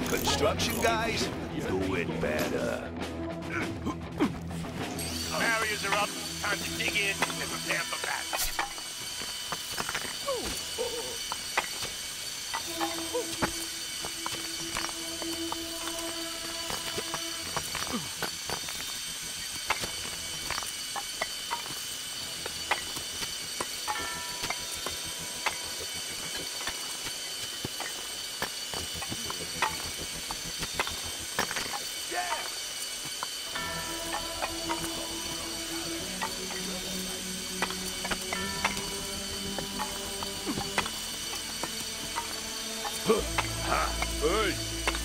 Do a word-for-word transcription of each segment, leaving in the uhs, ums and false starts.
Construction guys, do it better. Barriers are up. Time to dig in and prepare for battle. Hey!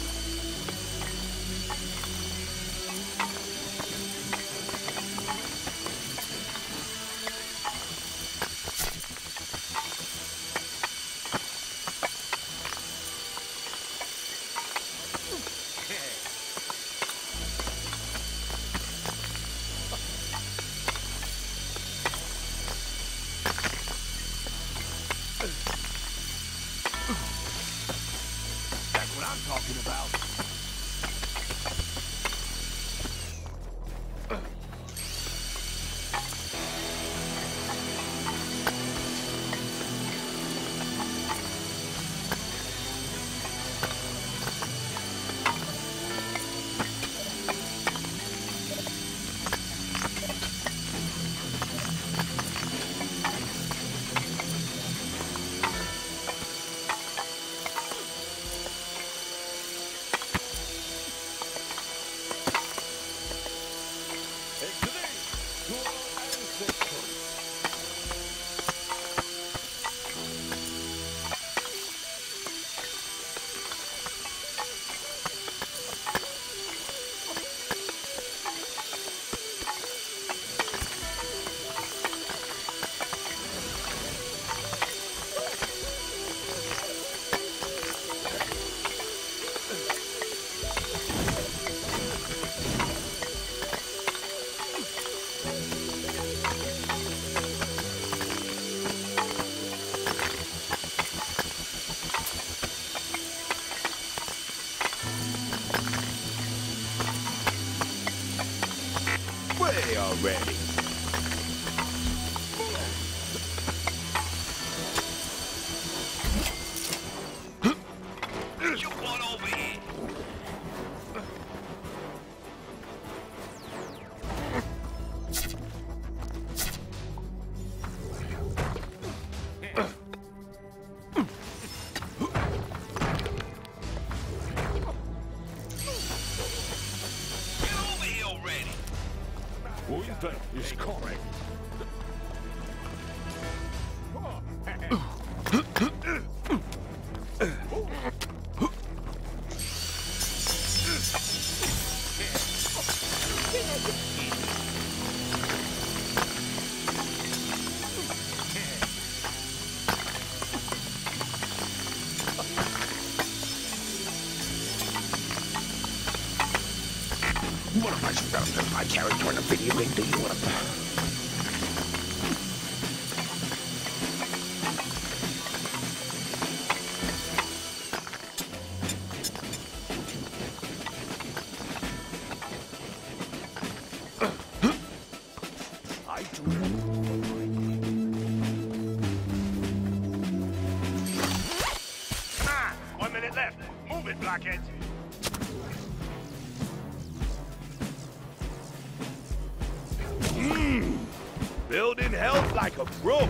That's what I'm talking about. Way already. You want over here? Get over here already. That is correct. What am I supposed to do? My character in a video game? Do you want to... I do. Ah, one minute left. Move it, blockheads. Mmm. Building health like a brook.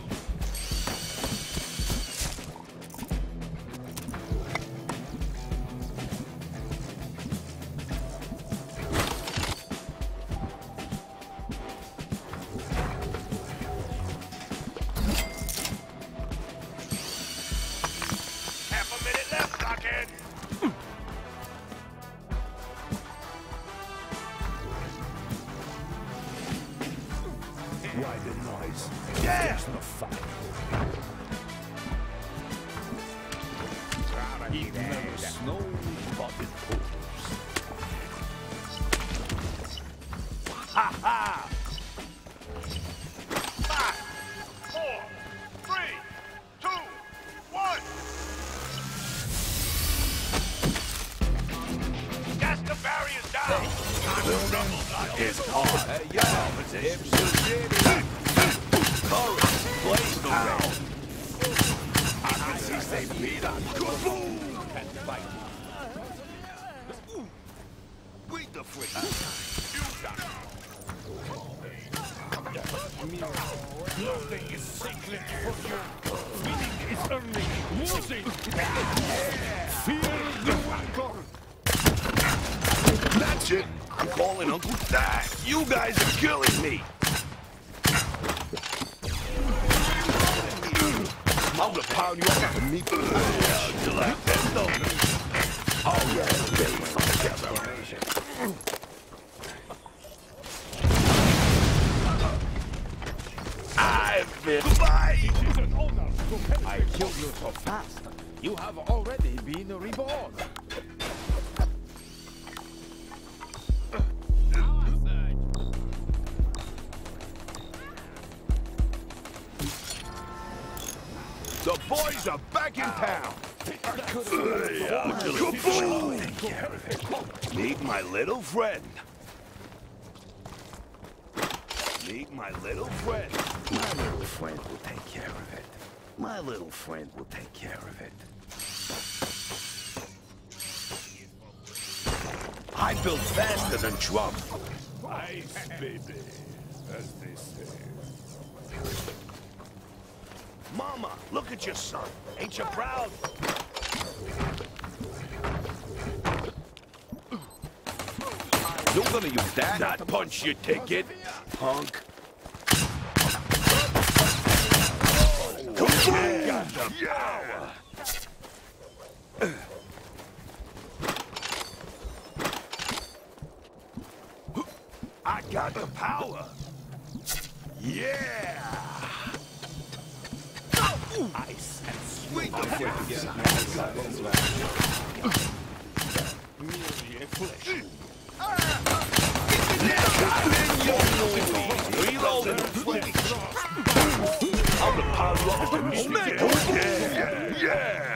Half a minute left, blockhead. Why the noise? Yeah! There's no fight. It never snows, but it pours. Ha ha! Five, four, three, two, one. Is on. Hey, yo, if Courage, blaze the round. I can see they beat on. Kaboom! And fight. Beat the frick. Nothing is sacred for you. Winning is only losing. Fear the welcome. That's it. I'm calling Uncle Dad. You guys are killing me. I'm gonna pound you up and meet the yeah, you like that, don't you? Oh, yeah, baby, together. I've been... Goodbye! It is an honor to help. I killed you so fast. You have already been reborn. The boys are back in town. Kaboom! Take care of it. Meet my little friend. Meet my little friend. My little friend will take care of it. My little friend will take care of it. I build faster than Trump. Ice, baby, as they say. Mama, look at your son. Ain't you proud? You're gonna use that? Not punch your ticket, punk. Kaboom! Got the power. I got the power. Yeah. Ice and sweet the frick again. Merely a flesh. Reloading. I'm the power up the smack. Yeah, yeah.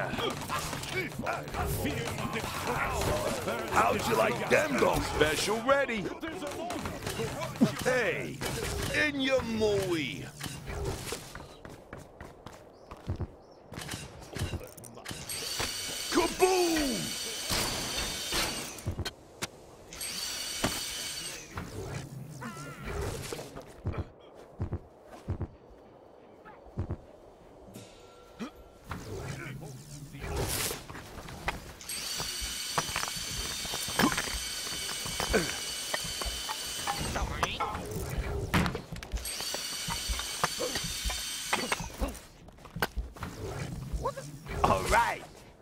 How'd you like them though? Special ready. Hey, in your mooey. Kaboom! All right.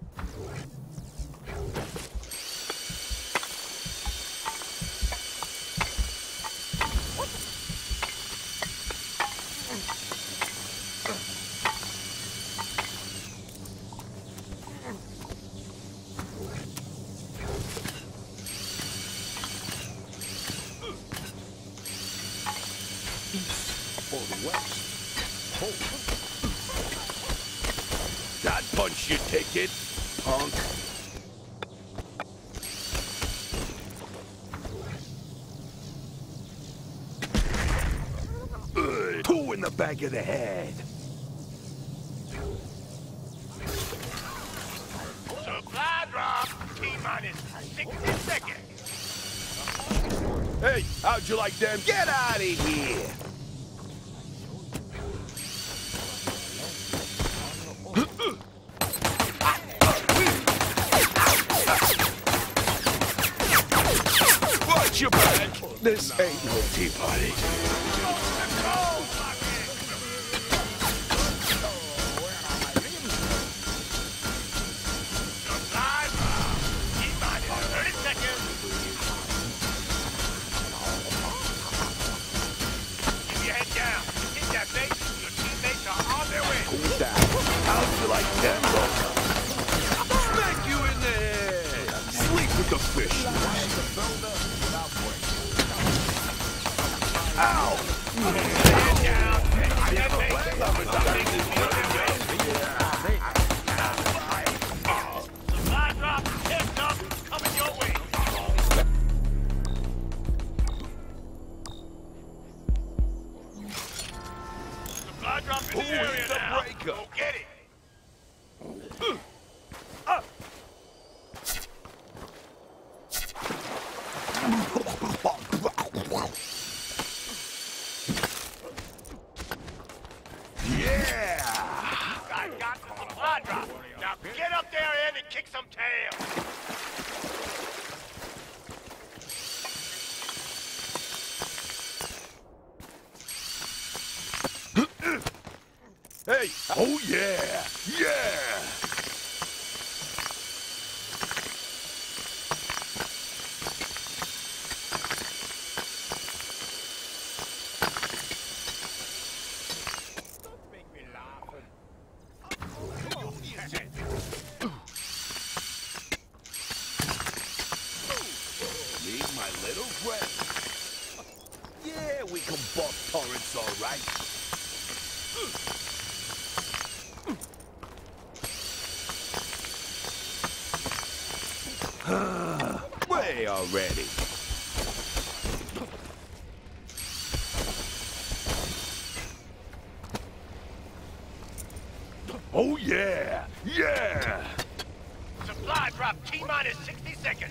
For the west. Hold. That punch your ticket, punk. Ugh, two in the back of the head. Supply drop. T-minus sixty seconds. Hey, how'd you like them? Get out of here! Watch your back! This ain't no tea party. Supply drop. T-minus thirty seconds. Keep your head down. Hit that base. Your teammates are on their way. Cool down. How'd you like them, though? Smack you in the head! Sleep with the fish. Ow! Head down. Hit that base. Something is moving way. Supply drop. Heads up. Coming your way. and kick some tail. Hey! Oh yeah! Yeah! Don't make me laugh. Meet my little friend. Yeah, we can buff turrets all right. Way already. Oh yeah! Yeah! Supply drop T minus sixty seconds.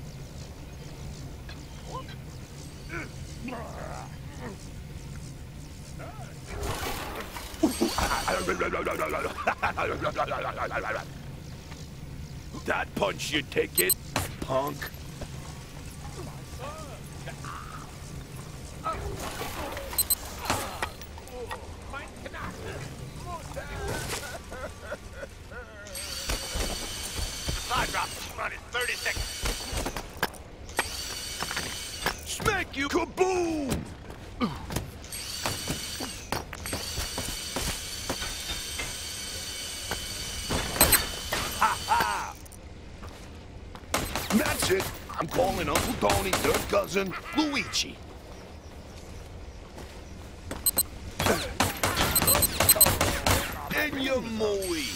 That punch your ticket, punk. Supply drop T minus thirty seconds. Smack you, kaboom! Ha ha! That's it. I'm calling Uncle Tony, third cousin, Luigi. In your mooey.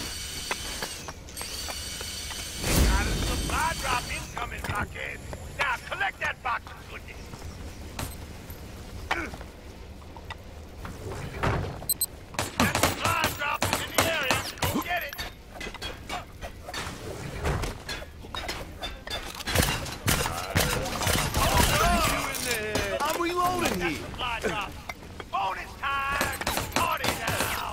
Got a supply drop incoming, blockhead. Now collect that box of goodness. That supply drop is in the area. Go get it. I'm reloading That here. supply drop. Bonus time. Party now.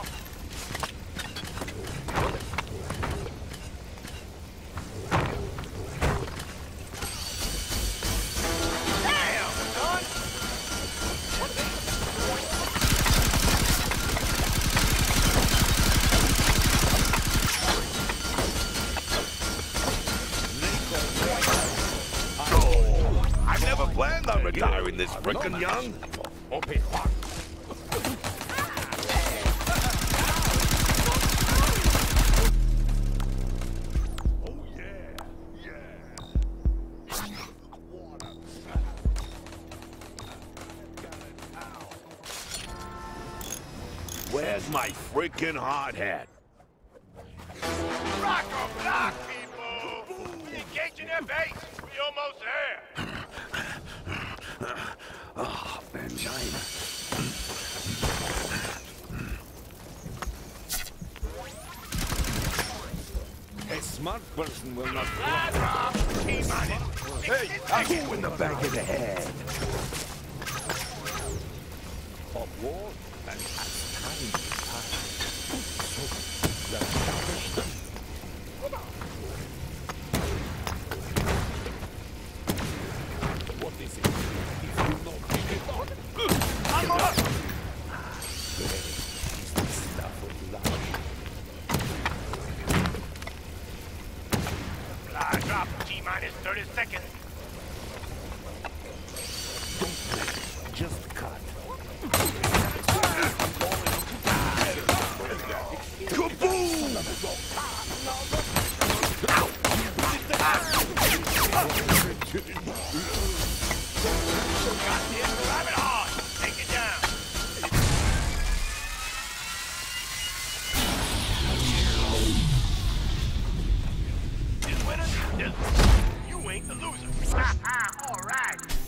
Damn, son. Oh, I never planned on retiring this frickin' young. Open heart. Oh yeah, yeah. Where's my frickin' hard hat? Rock or block, people. Engaging their base. We almost there. Oh, angina. A smart person will not Supply drop T minus Hey, sixty I'm seconds. in the back of the head. of war and as time passes. So the establishment. What is it? If you not pick it up, I'm up. it's the stuff of life. Supply drop T minus thirty seconds. Don't wait, just cut. Kaboom! Got this. Drive it hard. Take it down. This winner, this you ain't the loser. All right.